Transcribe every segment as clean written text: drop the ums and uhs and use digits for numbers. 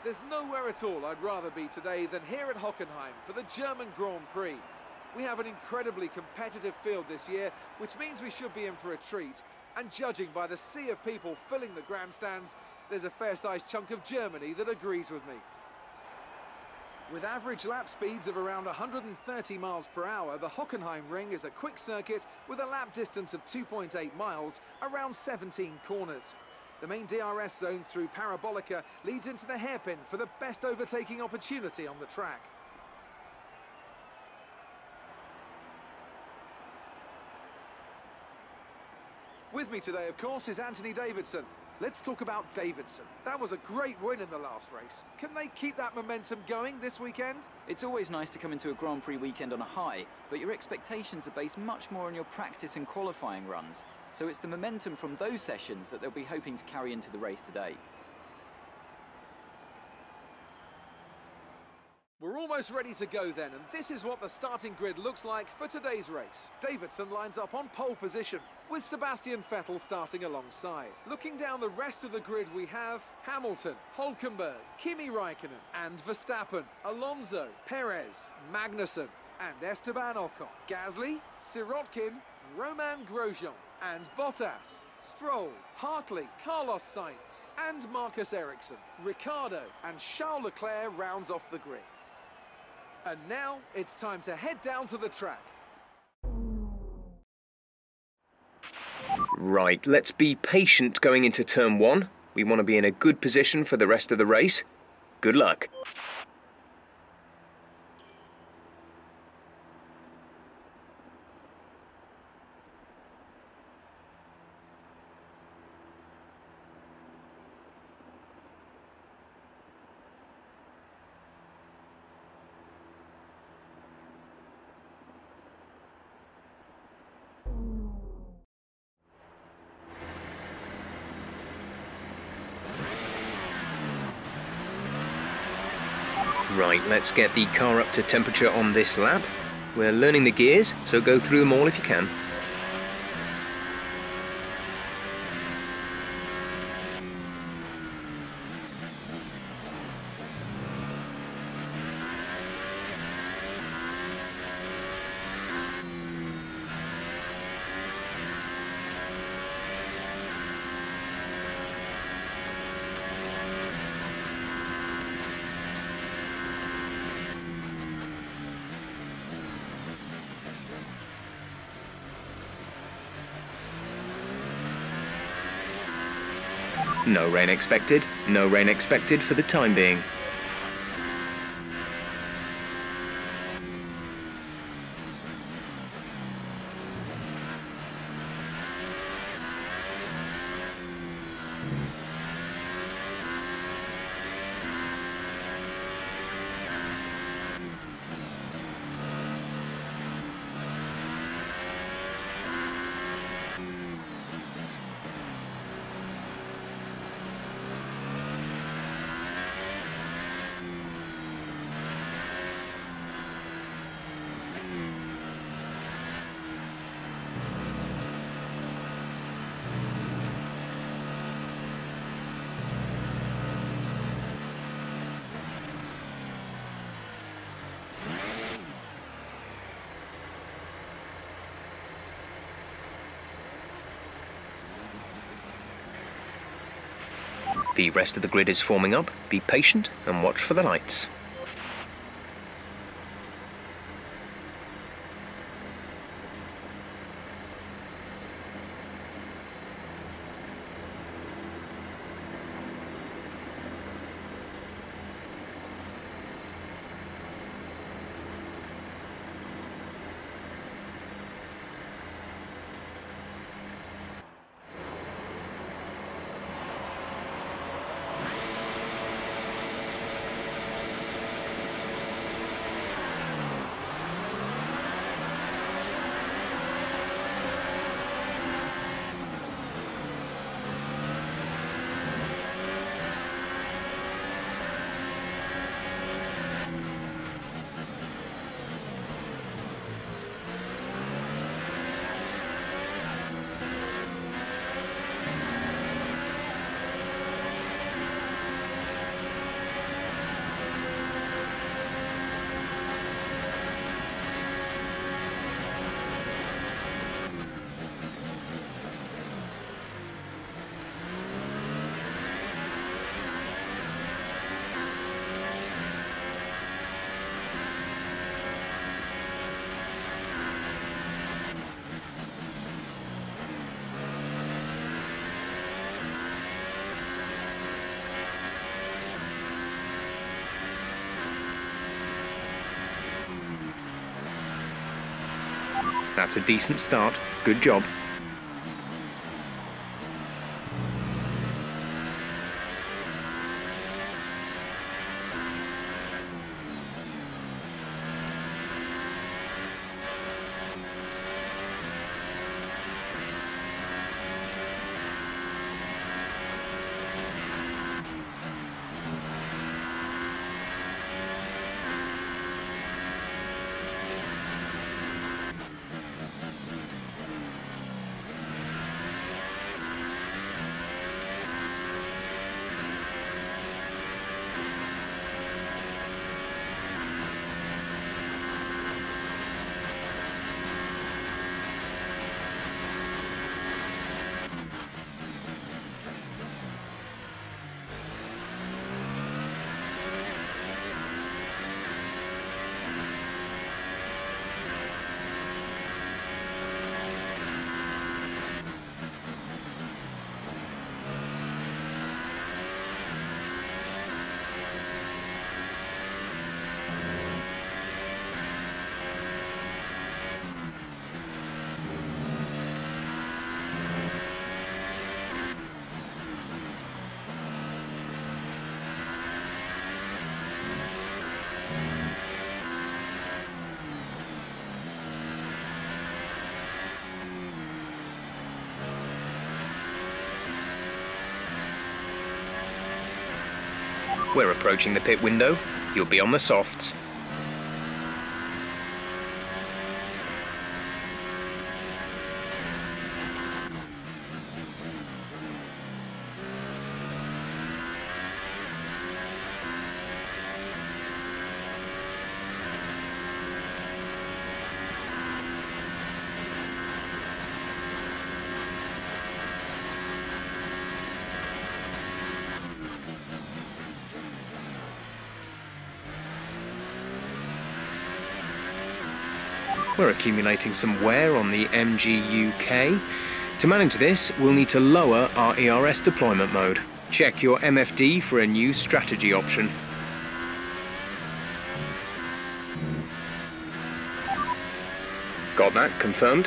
There's nowhere at all I'd rather be today than here at Hockenheim for the German Grand Prix. We have an incredibly competitive field this year, which means we should be in for a treat. And judging by the sea of people filling the grandstands, there's a fair-sized chunk of Germany that agrees with me. With average lap speeds of around 130 miles per hour, the Hockenheim Ring is a quick circuit with a lap distance of 2.8 miles, around 17 corners. The main DRS zone through Parabolica leads into the hairpin for the best overtaking opportunity on the track. With me today, of course, is Anthony Davidson. Let's talk about Davidson. That was a great win in the last race. Can they keep that momentum going this weekend? It's always nice to come into a Grand Prix weekend on a high, but your expectations are based much more on your practice and qualifying runs. So it's the momentum from those sessions that they'll be hoping to carry into the race today. We're almost ready to go then, and this is what the starting grid looks like for today's race. Davidson lines up on pole position, with Sebastian Vettel starting alongside. Looking down the rest of the grid, we have Hamilton, Hülkenberg, Kimi Räikkönen and Verstappen, Alonso, Perez, Magnussen and Esteban Ocon, Gasly, Sirotkin, Roman Grosjean and Bottas, Stroll, Hartley, Carlos Sainz and Marcus Ericsson, Ricciardo and Charles Leclerc rounds off the grid. And now it's time to head down to the track. Right, let's be patient going into turn one. We want to be in a good position for the rest of the race. Good luck. Right, let's get the car up to temperature on this lap. We're learning the gears, so go through them all if you can. No rain expected. No rain expected for the time being. The rest of the grid is forming up. Be patient and watch for the lights. That's a decent start. Good job. We're approaching the pit window. You'll be on the softs. We're accumulating some wear on the MG-UK. To manage this, we'll need to lower our ERS deployment mode. Check your MFD for a new strategy option. Got that confirmed?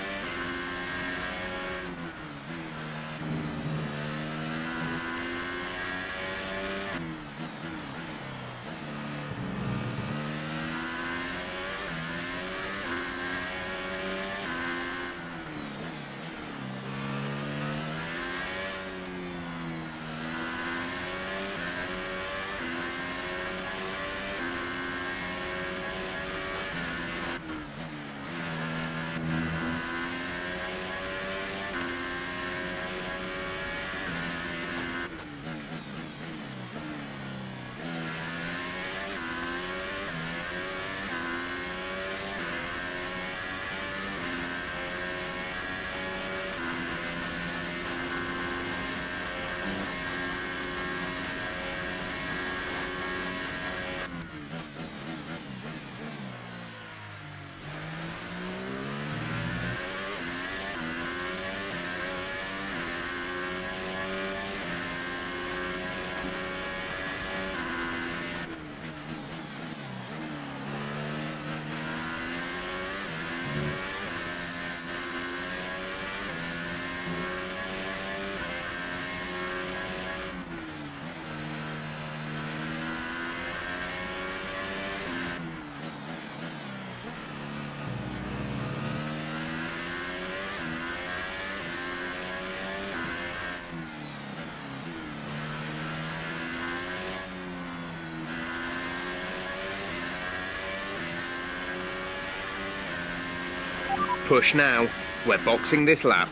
Push now. We're boxing this lap.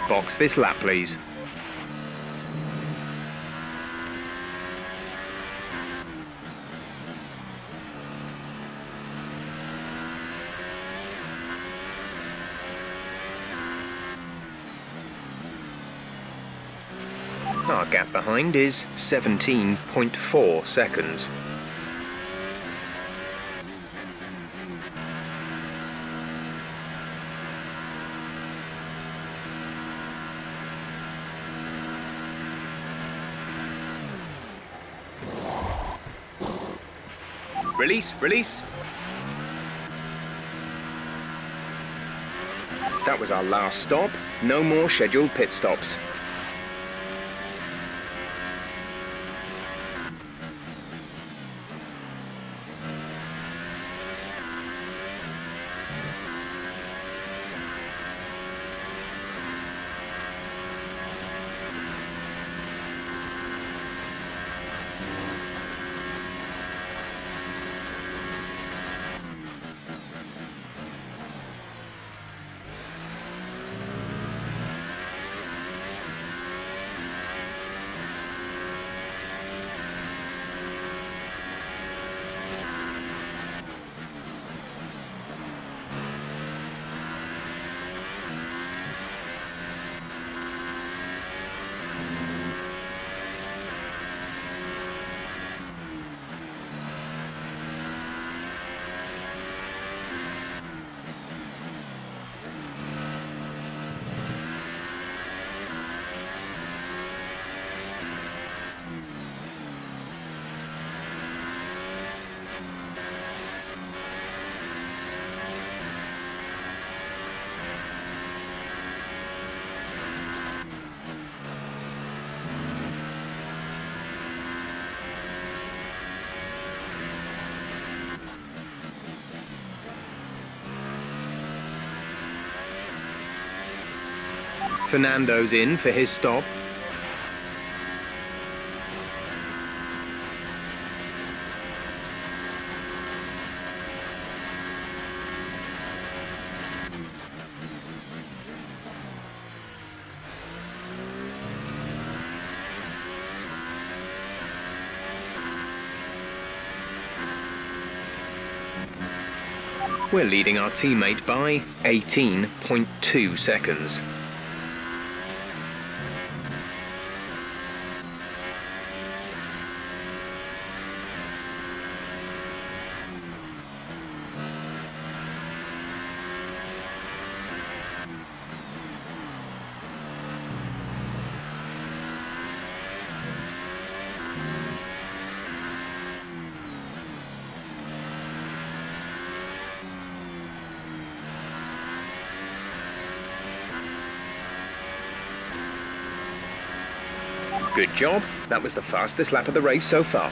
box this lap, please. Our gap behind is 17.4 seconds. Release, release. That was our last stop. No more scheduled pit stops. Fernando's in for his stop. We're leading our teammate by 18.2 seconds. Good job. That was the fastest lap of the race so far.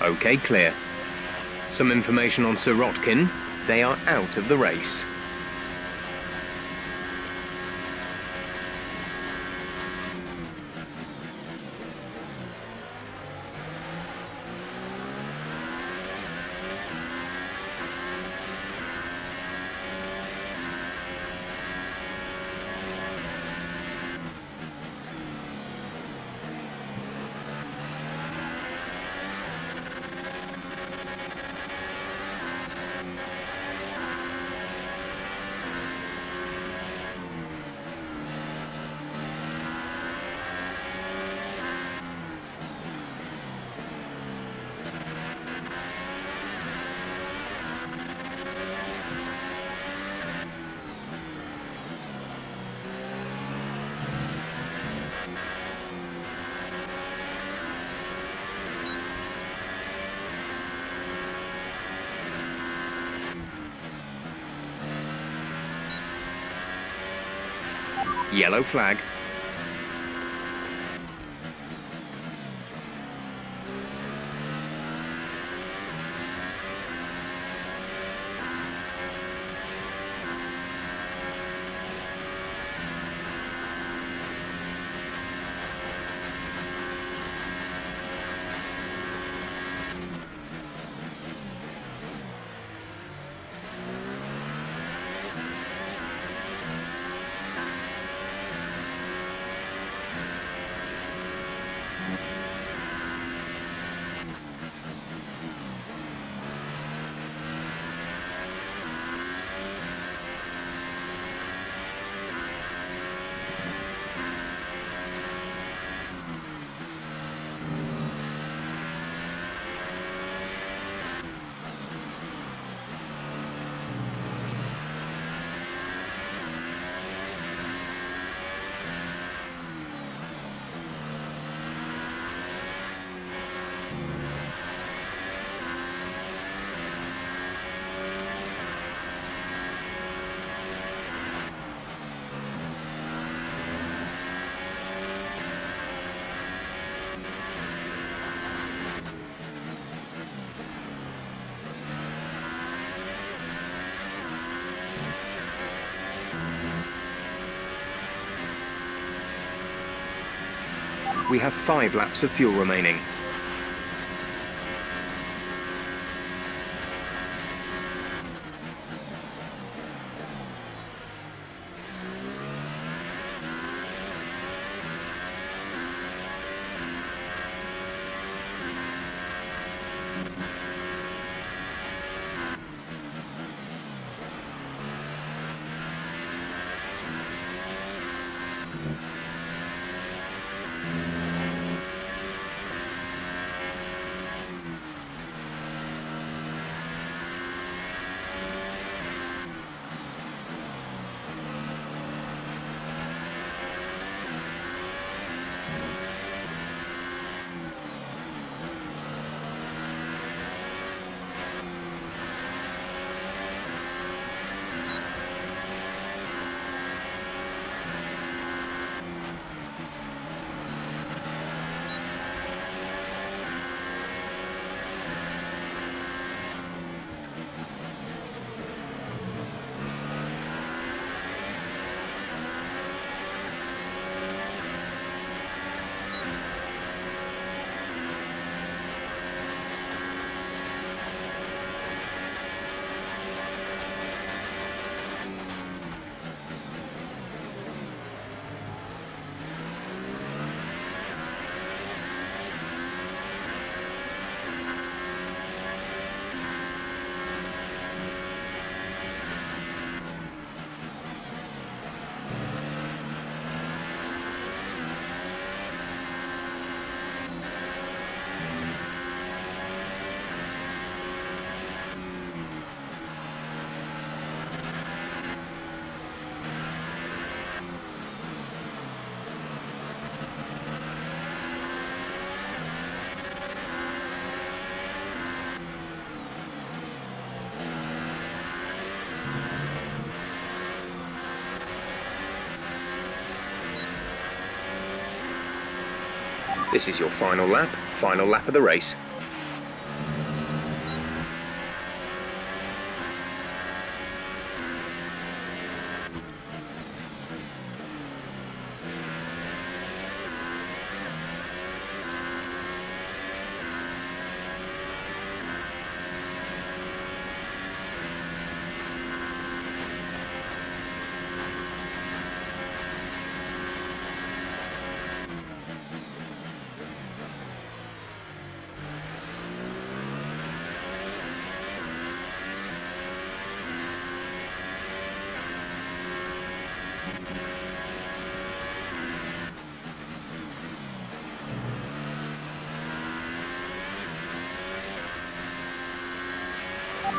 OK, clear. Some information on Sirotkin. They are out of the race. Yellow flag. We have 5 laps of fuel remaining. This is your final lap of the race.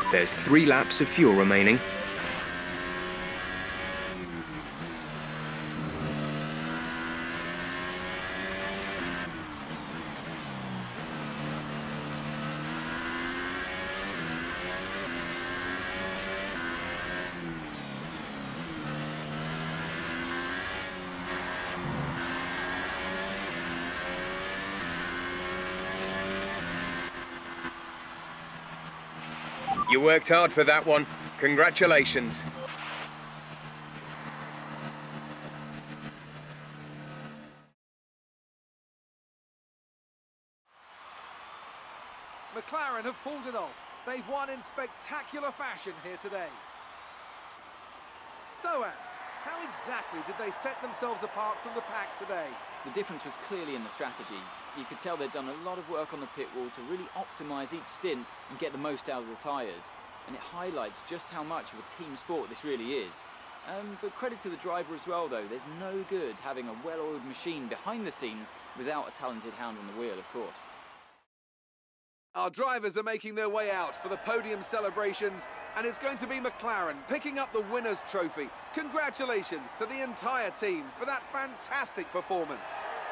There's 3 laps of fuel remaining. You worked hard for that one. Congratulations. McLaren have pulled it off. They've won in spectacular fashion here today. So, Ant, how exactly did they set themselves apart from the pack today? The difference was clearly in the strategy. You could tell they'd done a lot of work on the pit wall to really optimise each stint and get the most out of the tyres. And it highlights just how much of a team sport this really is. But credit to the driver as well, though. There's no good having a well-oiled machine behind the scenes without a talented hound on the wheel, of course. Our drivers are making their way out for the podium celebrations, and it's going to be McLaren picking up the winner's trophy. Congratulations to the entire team for that fantastic performance.